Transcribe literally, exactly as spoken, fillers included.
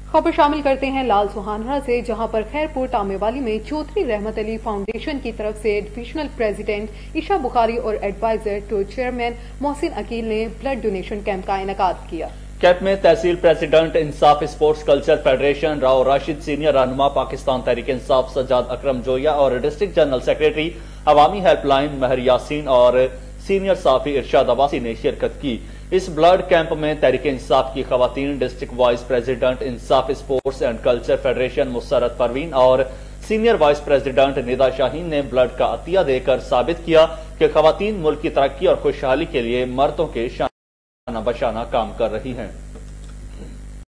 खबर शामिल करते हैं लाल सुहाना से, जहां पर खैरपुर टामेवाली में चौधरी रहमत फाउंडेशन की तरफ से डिविजनल प्रेसिडेंट ऐशा बखरी और advisor to chairman Mohsin Aqeel ने ब्लड डोनेशन कैंप का इनेकाद किया। कैंप में tehsil president Insaf sports culture federation Rao Rashid, senior रहनुमा पाकिस्तान तहरीक इंसाफ सज्जाद अकरम जोया और district general secretary Awami helpline Mehar Yasin और सीनियर साफी इरशाद अब्बासी ने शिरकत की। इस ब्लड कैंप में तहरीक इंसाफ की खवातीन district vice president Insaf sports and culture federation Musarrat Parveen और senior vice president Nida Shaheen ने ब्लड का अतिया देकर साबित किया कि खवातीन मुल्क की तरक्की और खुशहाली के लिए मर्दों के शाना बशाना काम कर रही हैं।